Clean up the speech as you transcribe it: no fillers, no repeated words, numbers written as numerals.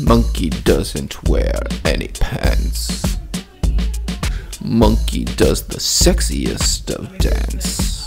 Monkey doesn't wear any pants. Monkey does the sexiest of dance.